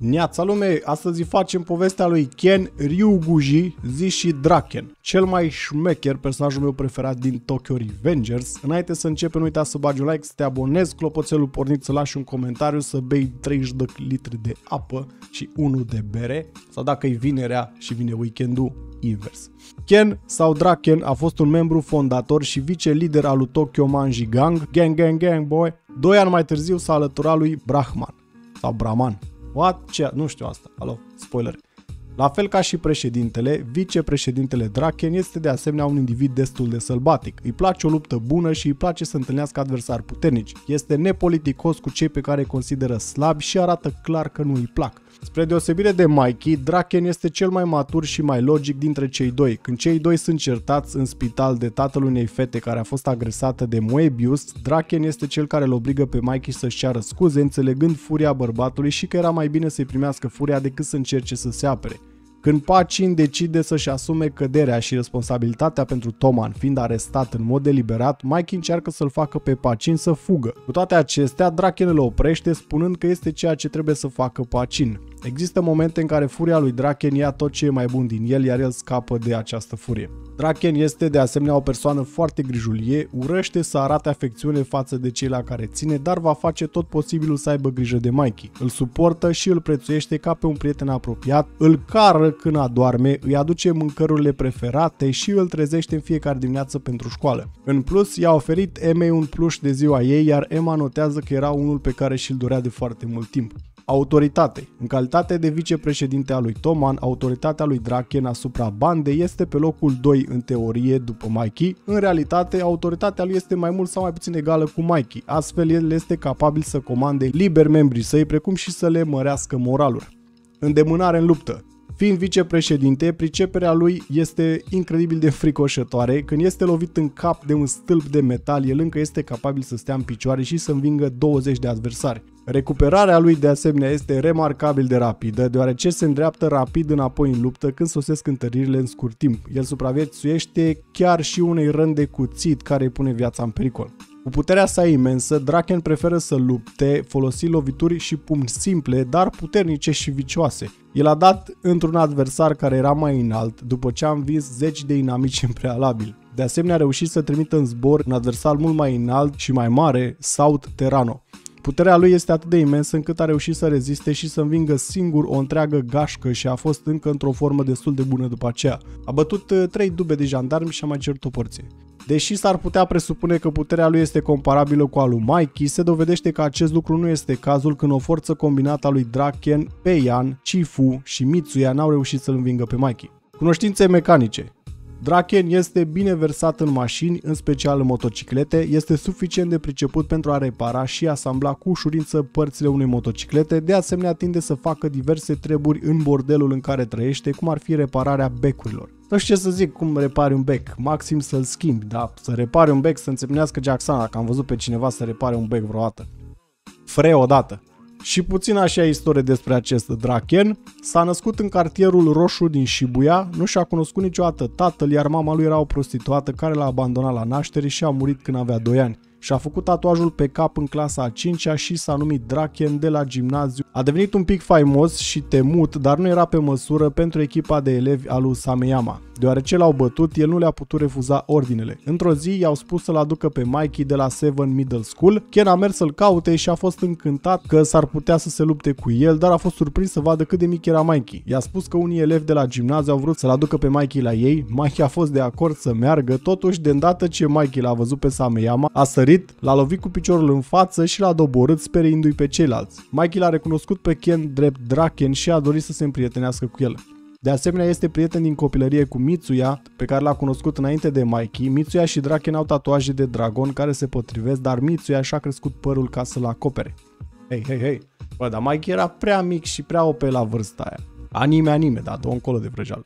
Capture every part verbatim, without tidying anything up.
Neața lume, astăzi facem povestea lui Ken Ryuguji, zis și Draken, cel mai șmecher, personajul meu preferat din Tokyo Revengers. Înainte să începem, nu uita să bagi un like, să te abonezi, clopoțelul pornit, să lași un comentariu, să bei treizeci de litri de apă și unul de bere, sau dacă e vinerea și vine weekendul, invers. Ken sau Draken a fost un membru fondator și vice-lider al lui Tokyo Manji Gang, gang gang gang boy. Doi ani mai târziu s-a alăturat lui Brahman sau Brahman. What? Ce? Nu știu asta. Alo, spoiler. La fel ca și președintele, vicepreședintele Draken este de asemenea un individ destul de sălbatic. Îi place o luptă bună și îi place să întâlnească adversari puternici. Este nepoliticos cu cei pe care îi consideră slabi și arată clar că nu îi plac. Spre deosebire de Mikey, Draken este cel mai matur și mai logic dintre cei doi. Când cei doi sunt certați în spital de tatăl unei fete care a fost agresată de Moebius, Draken este cel care îl obligă pe Mikey să-și ceară scuze, înțelegând furia bărbatului și că era mai bine să-i primească furia decât să încerce să se apere. Când Pacin decide să-și asume căderea și responsabilitatea pentru Toman, fiind arestat în mod deliberat, Mikey încearcă să-l facă pe Pacin să fugă. Cu toate acestea, Draken îl oprește spunând că este ceea ce trebuie să facă Pacin. Există momente în care furia lui Draken ia tot ce e mai bun din el, iar el scapă de această furie. Draken este de asemenea o persoană foarte grijulie, urăște să arate afecțiune față de cei la care ține, dar va face tot posibilul să aibă grijă de Mikey. Îl suportă și îl prețuiește ca pe un prieten apropiat, îl cară când adorme, îi aduce mâncărurile preferate și îl trezește în fiecare dimineață pentru școală. În plus, i-a oferit Emei un pluș de ziua ei, iar Emma notează că era unul pe care și-l dorea de foarte mult timp. Autoritate. În calitate de vicepreședinte al lui Toman, autoritatea lui Draken asupra bandei este pe locul doi în teorie după Mikey. În realitate, autoritatea lui este mai mult sau mai puțin egală cu Mikey. Astfel, el este capabil să comande liber membrii săi, precum și să le mărească moralul. Îndemânare în luptă. Fiind vicepreședinte, priceperea lui este incredibil de fricoșătoare. Când este lovit în cap de un stâlp de metal, el încă este capabil să stea în picioare și să învingă douăzeci de adversari. Recuperarea lui de asemenea este remarcabil de rapidă, deoarece se îndreaptă rapid înapoi în luptă când sosesc întăririle în scurt timp. El supraviețuiește chiar și unei răni de cuțit care îi pune viața în pericol. Cu puterea sa imensă, Draken preferă să lupte, folosind lovituri și pumni simple, dar puternice și vicioase. El a dat într-un adversar care era mai înalt, după ce a învins zeci de inamici în prealabil. De asemenea, a reușit să trimită în zbor un adversar mult mai înalt și mai mare, South Terrano. Puterea lui este atât de imensă încât a reușit să reziste și să învingă singur o întreagă gașcă și a fost încă într-o formă destul de bună după aceea. A bătut trei dube de jandarmi și a mai cerut o porție. Deși s-ar putea presupune că puterea lui este comparabilă cu a lui Mikey, se dovedește că acest lucru nu este cazul când o forță combinată a lui Draken, Peian, Chifu și Mitsuya n-au reușit să-l învingă pe Mikey. Cunoștințe mecanice. Draken este bine versat în mașini, în special în motociclete, este suficient de priceput pentru a repara și asambla cu ușurință părțile unei motociclete, de asemenea tinde să facă diverse treburi în bordelul în care trăiește, cum ar fi repararea becurilor. Nu știu ce să zic cum repari un bec, maxim să-l schimbi, dar să repari un bec, să înțepenească Jacksana, că am văzut pe cineva să repare un bec vreodată. Fre odată. Și puțin așa istorie despre acest Draken. S-a născut în cartierul roșu din Shibuya, nu și-a cunoscut niciodată tatăl, iar mama lui era o prostituată care l-a abandonat la naștere și a murit când avea doi ani. Și-a făcut tatuajul pe cap în clasa a cincea și s-a numit Draken de la gimnaziu. A devenit un pic faimos și temut, dar nu era pe măsură pentru echipa de elevi a lui Sameyama. Deoarece l-au bătut, el nu le-a putut refuza ordinele. Într-o zi i-au spus să-l aducă pe Mikey de la Seven Middle School. Ken a mers să-l caute și a fost încântat că s-ar putea să se lupte cu el, dar a fost surprins să vadă cât de mic era Mikey. I-a spus că unii elevi de la gimnaziu au vrut să-l aducă pe Mikey la ei. Mikey a fost de acord să meargă, totuși de îndată ce Mikey l-a văzut pe Sameyama, a sărit, l-a lovit cu piciorul în față și l-a doborât speriindu-i pe ceilalți. Mikey l-a recunoscut pe Ken drept Draken și a dorit să se împrietenească cu el. De asemenea, este prieten din copilărie cu Mitsuya, pe care l-a cunoscut înainte de Mikey. Mitsuya și Draken au tatuaje de dragon care se potrivesc, dar Mitsuya și-a crescut părul ca să-l acopere. Hei, hei, hei, bă, dar Mikey era prea mic și prea O P la vârsta aia. Anime, anime, da, dă-o încolo de vrăjeală.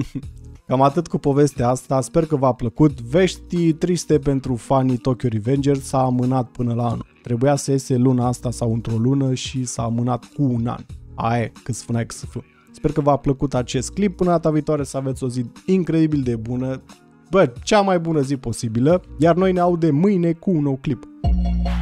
Cam atât cu povestea asta, sper că v-a plăcut. Vești triste pentru fanii Tokyo Revengers, s-a amânat până la anul. Trebuia să iese luna asta sau într-o lună și s-a amânat cu un an. Aia, cât sfâneai că să fă. Sper că v-a plăcut acest clip. Până data viitoare să aveți o zi incredibil de bună. Bă, cea mai bună zi posibilă. Iar noi ne audem mâine cu un nou clip.